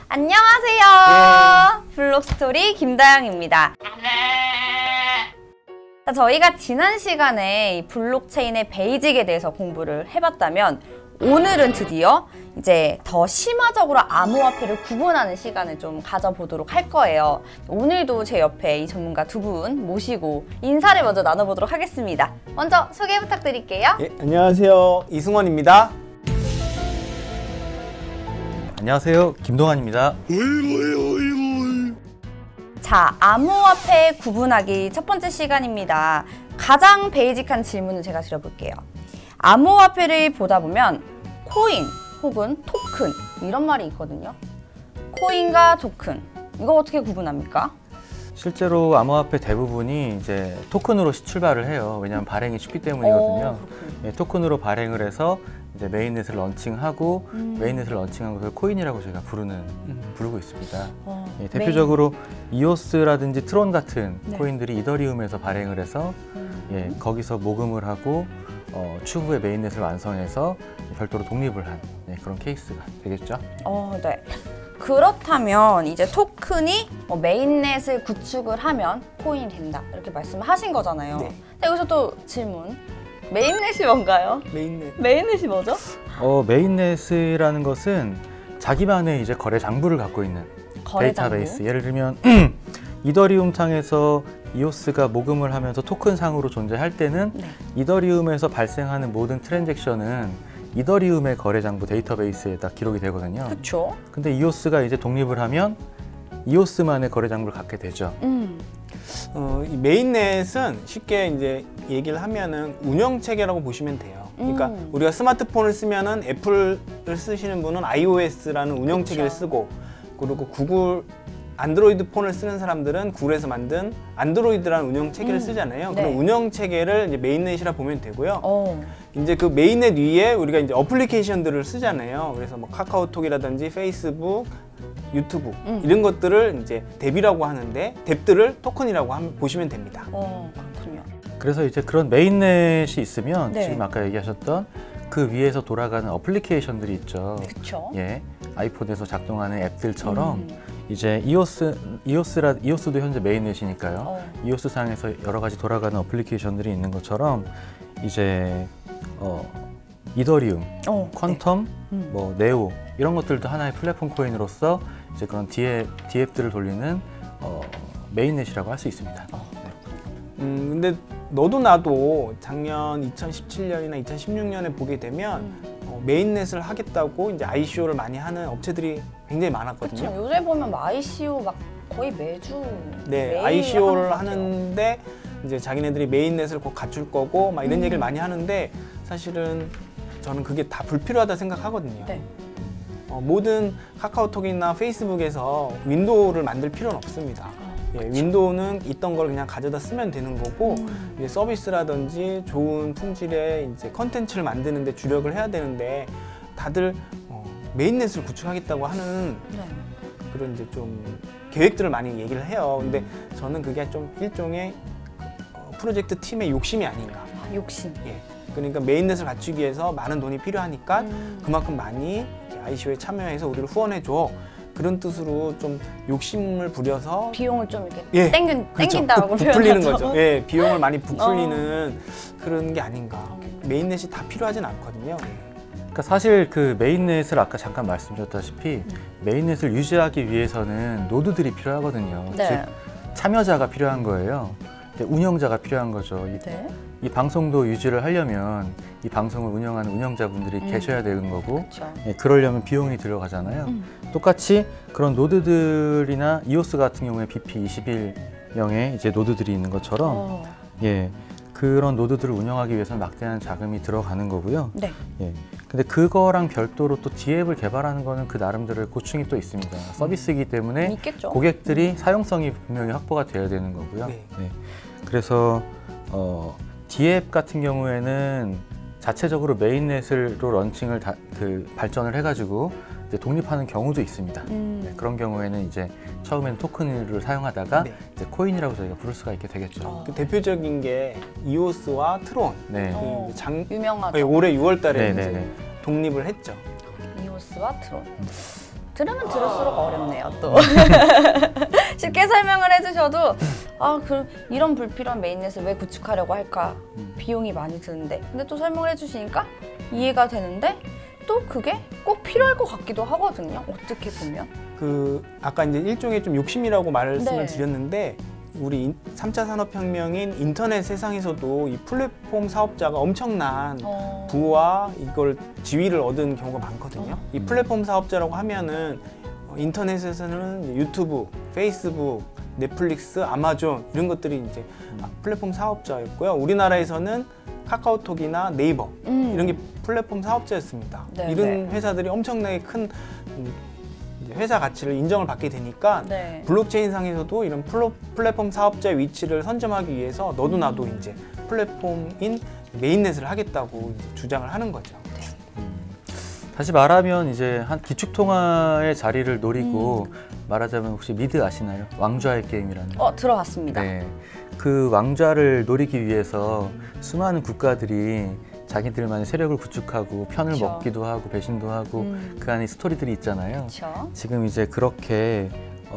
안녕하세요. 블록스토리 김다영입니다. 자, 저희가 지난 시간에 이 블록체인의 베이직에 대해서 공부를 해봤다면 오늘은 드디어 이제 더 심화적으로 암호화폐를 구분하는 시간을 좀 가져보도록 할 거예요. 오늘도 제 옆에 이 전문가 두 분 모시고 인사를 먼저 나눠보도록 하겠습니다. 먼저 소개 부탁드릴게요. 예, 안녕하세요. 이승원입니다. 안녕하세요. 김동환입니다. 자, 암호화폐 구분하기 첫 번째 시간입니다. 가장 베이직한 질문을 제가 드려볼게요. 암호화폐를 보다 보면 코인 혹은 토큰 이런 말이 있거든요. 코인과 토큰 이거 어떻게 구분합니까? 실제로 암호화폐 대부분이 이제 토큰으로 출발을 해요. 왜냐하면 발행이 쉽기 때문이거든요. 예, 토큰으로 발행을 해서 이제 메인넷을 런칭하고 메인넷을 런칭한 것을 코인이라고 저희가 부르고 있습니다. 예, 대표적으로 이오스라든지 트론 같은 코인들이 이더리움에서 발행을 해서 예, 거기서 모금을 하고 추후에 메인넷을 완성해서 별도로 독립을 한 그런 케이스가 되겠죠. 네. 그렇다면 이제 토큰이 메인넷을 구축을 하면 코인이 된다 이렇게 말씀을 하신 거잖아요. 네. 여기서 또 질문. 메인넷이 뭔가요? 메인넷이 뭐죠? 메인넷이라는 것은 자기만의 이제 거래 장부를 갖고 있는 데이터베이스. 예를 들면 이더리움 상에서 이오스가 모금을 하면서 토큰 상으로 존재할 때는 이더리움에서 발생하는 모든 트랜잭션은 이더리움의 거래 장부 데이터베이스에다 기록이 되거든요. 그렇죠. 근데 이오스가 이제 독립을 하면 이오스만의 거래 장부를 갖게 되죠. 이 메인넷은 쉽게 이제 얘기를 하면은 운영 체계라고 보시면 돼요. 그러니까 우리가 스마트폰을 쓰면은 애플을 쓰시는 분은 iOS라는 운영 체계를 쓰고, 그리고 구글 안드로이드 폰을 쓰는 사람들은 구글에서 만든 안드로이드라는 운영 체계를 쓰잖아요. 네. 그런 운영 체계를 이제 메인넷이라 보면 되고요. 이제 그 메인넷 위에 우리가 이제 어플리케이션들을 쓰잖아요. 그래서 뭐 카카오톡이라든지 페이스북, 유튜브 이런 것들을 이제 뎁이라고 하는데 뎁들을 토큰이라고 보시면 됩니다. 그렇군요. 그래서 이제 그런 메인넷이 있으면 네. 지금 아까 얘기하셨던 그 위에서 돌아가는 어플리케이션들이 있죠. 그렇죠. 예, 아이폰에서 작동하는 앱들처럼 이제 이오스도 현재 메인넷이니까요. 이오스 상에서 여러 가지 돌아가는 어플리케이션들이 있는 것처럼 이제 이더리움, 퀀텀, 뭐 네오 이런 것들도 하나의 플랫폼 코인으로서 이제 그런 디앱들을 돌리는 메인넷이라고 할 수 있습니다. 근데 너도 나도 작년 2017년이나 2016년에 보게 되면 메인넷을 하겠다고 이제 ICO를 많이 하는 업체들이 굉장히 많았거든요. 그쵸. 요새 보면 ICO 막 거의 매주 네, ICO를 하는데 이제 자기네들이 메인넷을 곧 갖출 거고 막 이런 얘기를 많이 하는데 사실은 저는 그게 다 불필요하다 생각하거든요. 네. 모든 카카오톡이나 페이스북에서 윈도우를 만들 필요는 없습니다. 예, 윈도우는 있던 걸 그냥 가져다 쓰면 되는 거고 이제 서비스라든지 좋은 품질의 이제 컨텐츠를 만드는 데 주력을 해야 되는데 다들 메인넷을 구축하겠다고 하는 그런 이제 좀 계획들을 많이 얘기를 해요. 근데 저는 그게 좀 일종의 프로젝트 팀의 욕심이 아닌가. 욕심. 예. 그러니까 메인넷을 갖추기 위해서 많은 돈이 필요하니까 그만큼 많이 ICO에 참여해서 우리를 후원해줘. 그런 뜻으로 좀 욕심을 부려서 비용을 좀 이렇게 땡긴다고 부풀리는 거죠. 예, 비용을 많이 부풀리는 그런 게 아닌가. 메인넷이 다 필요하진 않거든요. 그러니까 사실 그 메인넷을 아까 잠깐 말씀드렸다시피 메인넷을 유지하기 위해서는 노드들이 필요하거든요. 즉 참여자가 필요한 거예요. 운영자가 필요한 거죠. 이 방송도 유지를 하려면 이 방송을 운영하는 운영자분들이 계셔야 되는 거고 그러려면 비용이 들어가잖아요. 똑같이 그런 노드들이나 이오스 같은 경우에 BP21명의 이제 노드들이 있는 것처럼 그런 노드들을 운영하기 위해서는 막대한 자금이 들어가는 거고요. 근데 그거랑 별도로 또 디앱을 개발하는 거는 그 나름대로의 고충이 또 있습니다. 서비스이기 때문에 있겠죠. 고객들이 사용성이 분명히 확보가 돼야 되는 거고요. 그래서 디앱 같은 경우에는 자체적으로 메인넷으로 런칭을 발전을 해가지고 이제 독립하는 경우도 있습니다. 그런 경우에는 이제 처음에는 토큰을 사용하다가 이제 코인이라고 저희가 부를 수가 있게 되겠죠. 그 대표적인 게 이오스와 트론. 유명하죠. 올해 6월달에 독립을 했죠. 이오스와 트론. 들으면 들을수록 어렵네요, 또. 쉽게 설명을 해주셔도 이런 불필요한 메인넷을 왜 구축하려고 할까? 비용이 많이 드는데. 근데 또 설명을 해주시니까 이해가 되는데 또 그게 꼭 필요할 것 같기도 하거든요. 어떻게 보면. 아까 이제 일종의 좀 욕심이라고 말씀을 네. 드렸는데 우리 3차 산업혁명인 인터넷 세상에서도 이 플랫폼 사업자가 엄청난 부와 이걸 지위를 얻은 경우가 많거든요. 이 플랫폼 사업자라고 하면은 인터넷에서는 유튜브, 페이스북, 넷플릭스, 아마존 이런 것들이 이제 플랫폼 사업자였고요. 우리나라에서는 카카오톡이나 네이버 이런 게 플랫폼 사업자였습니다. 네, 이런 회사들이 엄청나게 큰 회사 가치를 인정을 받게 되니까 네. 블록체인 상에서도 이런 플랫폼 사업자의 위치를 선점하기 위해서 너도 나도 이제 플랫폼인 메인넷을 하겠다고 이제 주장을 하는 거죠. 다시 말하면 이제 한 기축통화의 자리를 노리고 말하자면 혹시 미드 아시나요? 왕좌의 게임이라는. 들어봤습니다. 네, 그 왕좌를 노리기 위해서 수많은 국가들이 자기들만의 세력을 구축하고 편을 그쵸. 먹기도 하고 배신도 하고 그 안에 스토리들이 있잖아요. 그쵸. 지금 이제 그렇게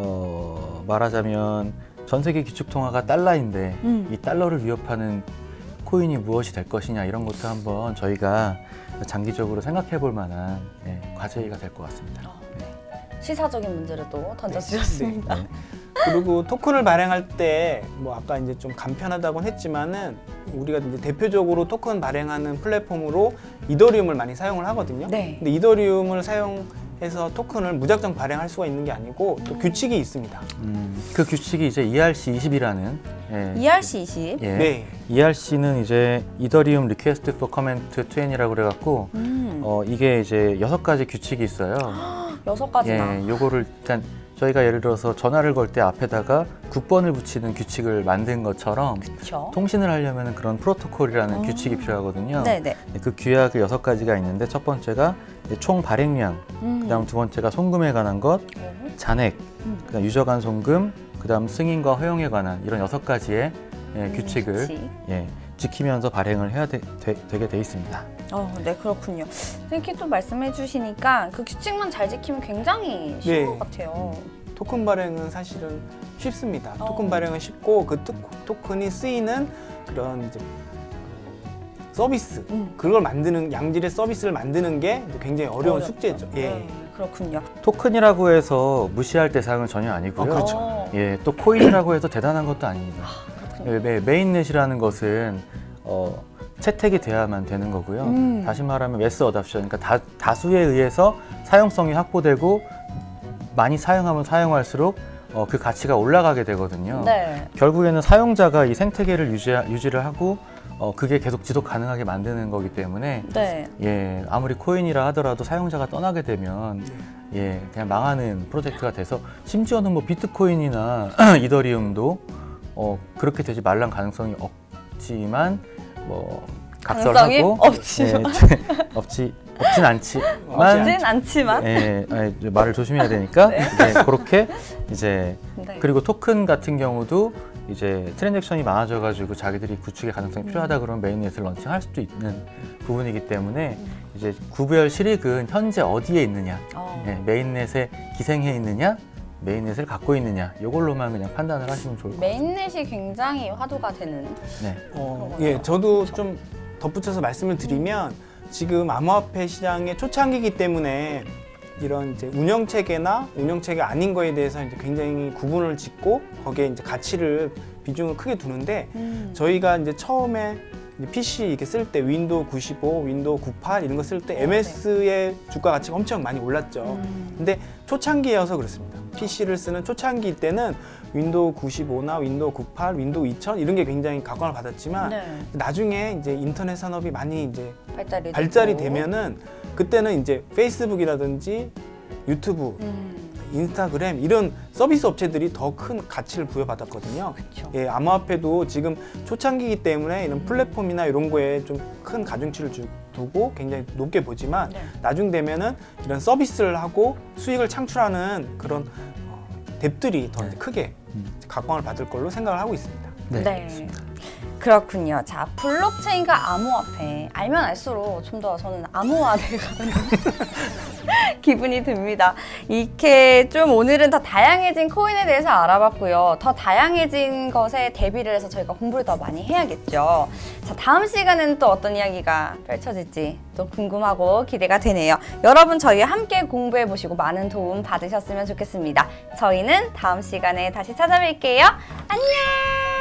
말하자면 전 세계 기축통화가 달러인데 이 달러를 위협하는 코인이 무엇이 될 것이냐 이런 것도 한번 저희가 장기적으로 생각해 볼 만한 과제가 될 것 같습니다. 시사적인 문제를 또 던져주셨습니다. 네. 그리고 토큰을 발행할 때 뭐 아까 이제 좀 간편하다고는 했지만은 우리가 이제 대표적으로 토큰 발행하는 플랫폼으로 이더리움을 많이 사용을 하거든요. 네. 근데 이더리움을 사용해서 토큰을 무작정 발행할 수가 있는 게 아니고 또 규칙이 있습니다. 그 규칙이 이제 ERC20이라는 ERC20. 네. ERC는 이제 이더리움 리퀘스트 포 커멘트 20이라고 그래갖고 이게 이제 6가지 규칙이 있어요. 6가지나. 요거를 일단 저희가 예를 들어서 전화를 걸 때 앞에다가 국번을 붙이는 규칙을 만든 것처럼 그쵸. 통신을 하려면 그런 프로토콜이라는 규칙이 필요하거든요. 네네. 그 규약이 6가지가 있는데 첫 번째가 총 발행량, 그다음 두 번째가 송금에 관한 것, 잔액, 그다음 유저 간 송금, 그다음 승인과 허용에 관한 이런 6가지의 규칙을 지키면서 발행을 해야 되게 돼 있습니다. 네, 그렇군요. 이렇게 또 말씀해 주시니까 그 규칙만 잘 지키면 굉장히 쉬운 것 같아요. 토큰 발행은 사실은 쉽습니다. 토큰 발행은 쉽고 그 토큰이 쓰이는 그런 이제 서비스, 그걸 만드는 양질의 서비스를 만드는 게 굉장히 어려운 숙제죠. 그렇군요. 토큰이라고 해서 무시할 대상은 전혀 아니고요. 그렇죠. 또 코인이라고 해서 대단한 것도 아닙니다. 메인넷이라는 것은 채택이 돼야만 되는 거고요. 다시 말하면 매스 어답션, 그러니까 다수에 의해서 사용성이 확보되고 많이 사용하면 사용할수록 그 가치가 올라가게 되거든요. 네. 결국에는 사용자가 이 생태계를 유지를 하고 그게 계속 지속 가능하게 만드는 거기 때문에 아무리 코인이라 하더라도 사용자가 떠나게 되면 그냥 망하는 프로젝트가 돼서 심지어는 뭐 비트코인이나 이더리움도 그렇게 되지 말란 가능성이 없지만 뭐 각설하고 없진 않지만 말을 조심해야 되니까 그렇게 이제 그리고 토큰 같은 경우도 이제 트랜잭션이 많아져가지고 자기들이 구축의 가능성이 필요하다 그러면 메인넷을 런칭할 수도 있는 부분이기 때문에 이제 구별 실익은 현재 어디에 있느냐, 메인넷에 기생해 있느냐, 메인넷을 갖고 있느냐, 이걸로만 그냥 판단을 하시면 좋을 것 같아요. 메인넷이 굉장히 화두가 되는. 저도 좀 덧붙여서 말씀을 드리면 지금 암호화폐 시장의 초창기이기 때문에 이런 이제 운영체계나 운영체계 아닌 거에 대해서 이제 굉장히 구분을 짓고 거기에 이제 가치를 비중을 크게 두는데 저희가 이제 처음에 PC 이렇게 쓸 때 윈도우 95, 윈도우 98 이런 거 쓸 때 MS의 주가 가치가 엄청 많이 올랐죠. 근데 초창기여서 그렇습니다. PC를 쓰는 초창기 때는 윈도우 95나 윈도우 98, 윈도우 2000 이런 게 굉장히 각광을 받았지만 나중에 이제 인터넷 산업이 많이 이제 발달이 되면은 그때는 이제 페이스북이라든지 유튜브, 인스타그램 이런 서비스 업체들이 더 큰 가치를 부여받았거든요. 암호화폐도 지금 초창기이기 때문에 이런 플랫폼이나 이런 거에 좀 큰 가중치를 두고 굉장히 높게 보지만 나중 되면은 이런 서비스를 하고 수익을 창출하는 그런 뎁들이 더 크게 각광을 받을 걸로 생각을 하고 있습니다. 그 그렇군요. 자, 블록체인과 암호화폐 알면 알수록 좀 더 저는 암호화돼가는 기분이 듭니다. 이렇게 좀 오늘은 더 다양해진 코인에 대해서 알아봤고요. 더 다양해진 것에 대비를 해서 저희가 공부를 더 많이 해야겠죠. 자, 다음 시간에는 또 어떤 이야기가 펼쳐질지 또 궁금하고 기대가 되네요. 여러분 저희와 함께 공부해보시고 많은 도움 받으셨으면 좋겠습니다. 저희는 다음 시간에 다시 찾아뵐게요. 안녕!